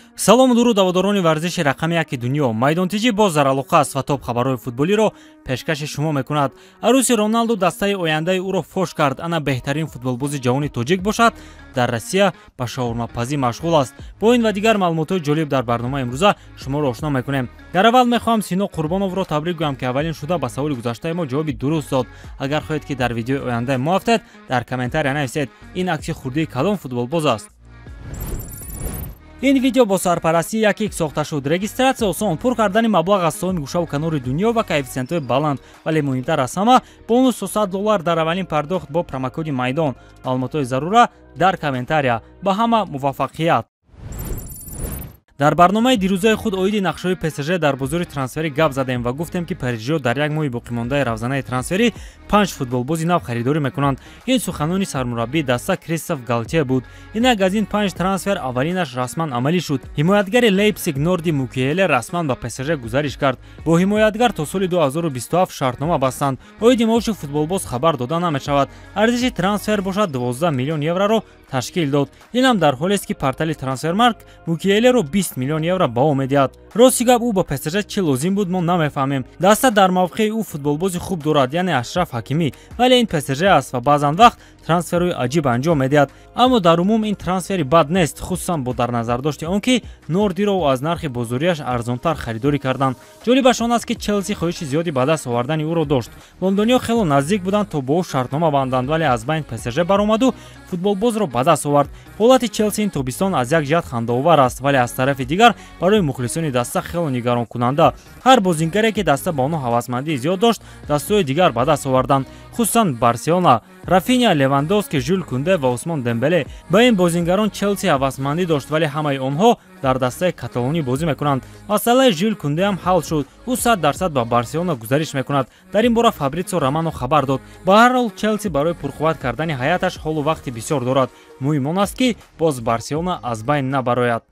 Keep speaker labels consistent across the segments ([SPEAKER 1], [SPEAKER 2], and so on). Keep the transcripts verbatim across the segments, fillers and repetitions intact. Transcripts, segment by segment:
[SPEAKER 1] салому дуруд ҳаводорони варзиши рақами яки дунё. Майдонтиҷи боз дар алоқа аст ва топ хабарҳои футболиро пешкаши шумо мекунад. Аруси Роналду дастаи ояндаи ӯро фош кард. Ана беҳтарин футболбози ҷаҳони тоҷик бошад. Дар Россия ба шаурмапазӣ машғул аст. Бо ин ва дигар маълумотҳои ҷолиб дар барномаи имрӯза шуморо ошно мекунем. Дар аввал мехоҳам Сино Қурбоновро табрик гӯям ки аввалин шуда ба саволи гузаштаи мо ҷавоби дуруст дод. Агар хоҳед ки дар видеои оянда мо афтед, дар комментария нависед ин акси хурдии кадом футболбоз аст. ин видео бо сарпарастии яке ик сохта шуд. Регистратсия осон, пур кардани маблағ аз соми гӯшаву канори дунё ва коэффициентҳои баланд, вале муҳимтар аз ҳама бонус сто доллар дар аввалин пардохт бо промокоди майдон. Маълумотҳои зарура дар комментария. Ба ҳама муваффақият. дар барномаи дирӯзаи худ оиди нақшаҳои ПСЖ дар бозори трансферӣ гап задем ва гуфтем ки парижиҳо дар як моҳи боқимондаи равзанаи трансферӣ панҷ футболбози нав харидорӣ мекунанд. ин суханони сармураббии даста Кристоф Галтье буд. инак аз ин панҷ трансфер аввалинаш расман амалӣ шуд. ҳимоятгари Лейпциг Норди Мукиеле расман ба ПСЖ гузариш кард. бо ҳимоятгар то соли ду ҳазору бисту ҳафт шартнома бастанд. оиди маоши футболбоз хабар дода намешавад. арзиши трансфер бошад дувоздаҳ миллион евроро ташкил дод. инам дар ҳолест ки портали Трансфермарк Мукиелеро бист миллион евро баҳо медиҳад. рости гап ӯ ба ПСЖ чӣ лозим буд мо намефаҳмем. даста дар мавқеи ӯ футболбози хуб дорад, яъне Ашраф Ҳакимӣ, вале ин ПСЖ аст ва баъзан вақт трансферҳои аҷиб анҷом медиҳад. аммо дар умум ин трансфери бад нест, хусусан бо дар назардошти он ки Нордиро аз нархи бозориаш арзонтар харидорӣ карданд. ҷолибаш он аст ки Челси хоҳиши зиёди ба даст овардани ӯро дошт. лондониё хело наздик буданд то бо ӯ шартнома банданд, вале аз байн ПСЖ баромаду футболбозро ба даст овард. ҳолати Челси ин тобистон аз як ҷиҳат хандаовар аст, вале аз тарафи дигар барои мухлисони даста хело нигаронкунанда. ҳар бозингаре ки даста ба онҳо ҳавасмандии зиёд дошт, дастаҳои дигар ба даст оварданд, хусусан Барселона, Рафиня, Левандовски, Жюл Кунде ва Усмон Дембеле. ба ин бозингарон Челси ҳавасмандӣ дошт, вале ҳамаи онҳо дар дастаи каталонӣ бозӣ мекунанд. масъалаи Жюл Кунде ҳам ҳал шуд. ӯ сад дарсад ба Барселона гузариш мекунад. дар ин бора Фабрицо Романо хабар дод. ба ҳар ҳол Челси барои пурқувват кардани ҳаяташ ҳолу вақти бисёр дорад. муҳим он аст ки боз Барселона аз байн набарояд.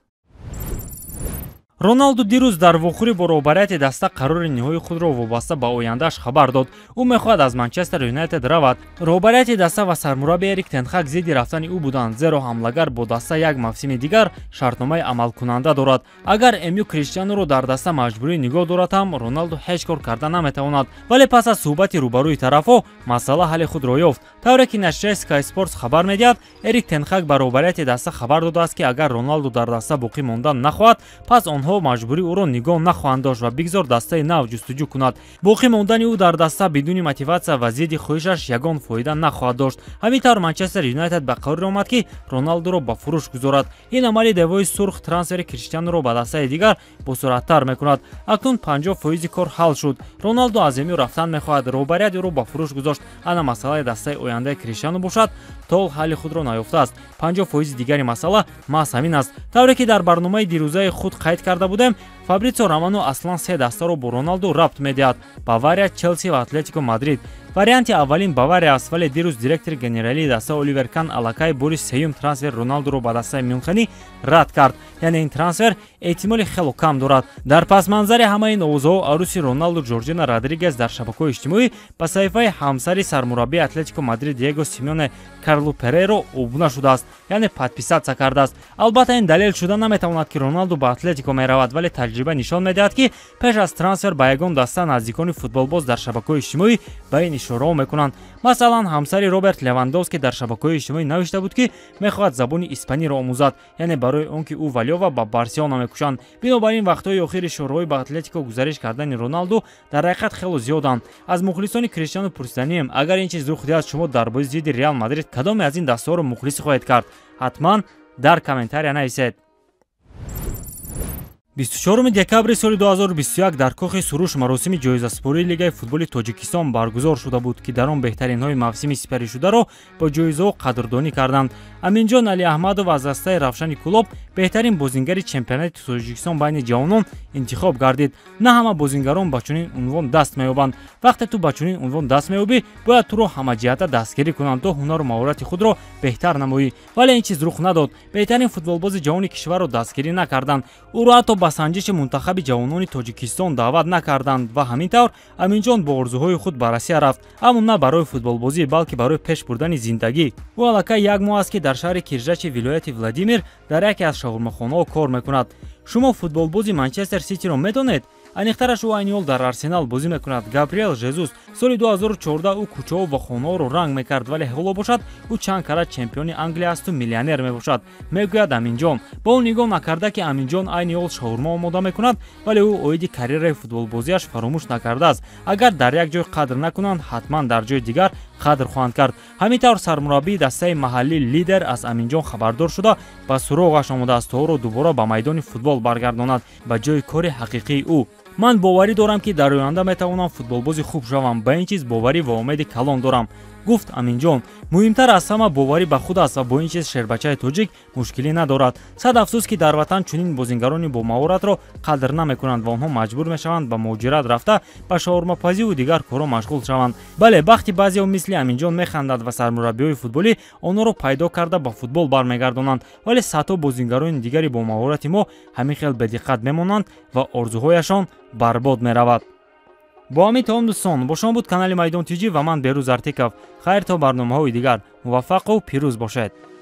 [SPEAKER 1] Роналду дирӯз дар вохӯрӣ бо роҳбарияти даста қарори ниҳоии худро вобаста ба ояндааш хабар дод. ӯ мехоҳад аз Манчестер Юнайтед равад. роҳбарияти даста ва сармурабби Эрик Тен Хаг зидди рафтани ӯ буданд, зеро ҳамлагар бо даста як мавсими дигар шартномаи амалкунанда дорад. агар Эмю Криштианоро дар даста маҷбурӣ нигоҳ дорад ҳам Роналду ҳеҷ кор карда наметавонад. вале пас аз суҳбати рӯбарӯи тарафҳо масъала ҳалли худро ёфт. тавре ки нашрияи Sky Sports хабар медиҳад, Эрик Тен Хаг ба роҳбарияти даста хабар додааст ки агар Роналду дар даста боқӣ мондан нахоҳад, пас онҳо маҷбурӣ ӯро нигоҳ нахоҳанд дошт ва бигзор дастаи нав ҷустуҷӯ кунад. боқӣ мондани ӯ дар даста бидуни мотиватсия ва зидди хоҳишаш ягон фоида нахоҳад дошт. ҳамин тавр Манчестер Юнайтед ба қарор омад ки Роналдуро ба фурӯш гузорад. ин амали девои сурх трансфери Криштианоро ба дастаи дигар босуръаттар мекунад. акнун панҷоҳ фоизи кор ҳал шуд. Роналду аз Эмю рафтан мехоҳад. роҳбарияти ӯро ба фурӯш гузошт. ана масъалаи дастаи ояндаи Криштиано бошад, то ҳол ҳалли худро наёфтааст. панҷоҳ фоизи дигари масъала маҳз ҳамин аст. тавре ки дар барномаи дирӯзаи худ қайд карда будем, Фабрицо Романо аслан се дастаро бо Роналду рабт медиҳад: Бавария, Челси ва Атлетико Мадрид. варианти аввалин Бавария аст, вале дирӯз директори генералии даста Оливер Кан аллакай бори сеюм трансфер Роналдуро ба дастаи Мюнхенӣ рад кард. яъне ин трансфер эҳтимоли хело кам дорад. дар пасманзари ҳама ин овозҳо аруси Роналду Жорҷина Родригес дар шабакаҳои иҷтимоӣ ба саҳифаи ҳамсари сармураббии Атлетико Мадрид Диего Симеоне Карло Перейро обуна шудааст, яъне подписатсия кардааст. албатта ин далел шуда наметавонад ки Роналду ба Атлетико меравад, вале таҷриба нишон медиҳад ки пеш аз трансфер ба ягон даста наздикони футболбоз дар шабакаҳои иҷтимоӣ ба ин ишораҳо мекунанд. масалан ҳамсари Роберт Левандовски дар шабакаҳои иҷтимоӣ навишта буд ки мехоҳад забони испаниро омӯзад, яъне барои он ки ӯ валиёва ба Барселона мекушанд. бинобар ин вақтҳои охир ишораҳои ба Атлетико гузариш кардани Роналду дар ҳақиқат хело зиёданд. аз мухлисони Криштиану пурсиданием, агар ин чиз рух диҳад, шумо дар бозии зидди Реал Мадрид кадоме аз ин дастаҳоро мухлисӣ хоҳед кард? ҳатман дар комментария нависед. бисту чорум декабри соли ду ҳазору бисту як дар кохи суруш маросими ҷоизаспории лигаи футболи Тоҷикистон баргузор шуда буд ки дар он беҳтаринҳои мавсими сипаришударо бо ҷоизаҳо қадрдонӣ карданд. Аминҷон Али Аҳмадов аз дастаи Равшани Кулоб беҳтарин бозингари чемпионати Тоҷикистон байни ҷавонон интихоб гардид. на ҳама бозингарон ба чунин унвон даст меёбанд. вақте ту ба чунин унвон даст меёбӣ, бояд туро ҳамаҷиҳата дастгирӣ кунанд то ҳунару маҳорати худро беҳтар намоӣ. вале ин чиз рух надод. беҳтарин футболбози ҷаҳони кишварро дастгирӣ накарданд. ӯро ҳатто ба санҷиши мунтахаби ҷавонони Тоҷикистон даъват накарданд ва ҳамин тавр Аминҷон бо орзуҳои худ ба Россия рафт, аммо на барои футболбозӣ, балки барои пеш бурдани зиндагӣ. ӯ аллакай як моҳ аст ки дар шаҳри Киржачи вилояти Владимир дар яке аз шаурмахонаҳо кор мекунад. Шумо футболбози Манчестер Ситиро медонед? Айниқтараш ӯ айни ҳол дар Арсенал бозӣ мекунад. Габриэл Жезус соли ду ҳазору чордаҳ ӯ кӯчаҳо ва хонаҳоро ранг мекард, вале ҳоло бошад ӯ чанд карат чемпиони Англия асту миллионер мебошад, мегӯяд Аминҷон. Ба ӯ нигоҳ накарда, ки Аминҷон айни ҳол шаурмо омода мекунад, вале ӯ оиди карьераи футболбозиаш фаромӯш накардааст. Агар дар як ҷой қадр накунанд, ҳатман дар ҷои дигар қадр хоҳанд кард. ҳамин тавр сармураббии дастаи маҳаллӣ Лидер аз Аминҷон хабардор шуда ба суроғаш омадааст, то ӯро дубора ба майдони футбол баргардонад, ба ҷои кори ҳақиқии ӯ. ман боварӣ дорам, ки дар оянда метавонам футболбози хуб шавам. Ба ин чиз боварӣ ва умеди калон дорам, гуфт Аминҷон. Муҳимтар аз ҳама боварӣ ба худ аст ва бо ин чиз шербачаи тоҷик мушкилӣ надорад. Сад афсӯс, ки дар ватан чунин бозингарони бомаҳоратро қадр намекунанд ва онҳо маҷбур мешаванд ба муҳоҷират рафта ба шаурмапазиву дигар корҳо машғул шаванд. бале бахти баъзеҳо мисли Аминҷон механдад ва сармураббиҳои футболӣ онҳоро пайдо карда ба футбол бармегардонанд, вале садҳо бозингарони дигари бомаҳорати мо ҳамин хел бедиққат мемонанд ва орзуҳояшон барбод меравад. бо ҳамин таом дӯстон, бо шумо буд канали Майдон Тиҷи ва ман Берӯз Артиков. хайр то барномаҳои дигар. муваффақу пирӯз бошед.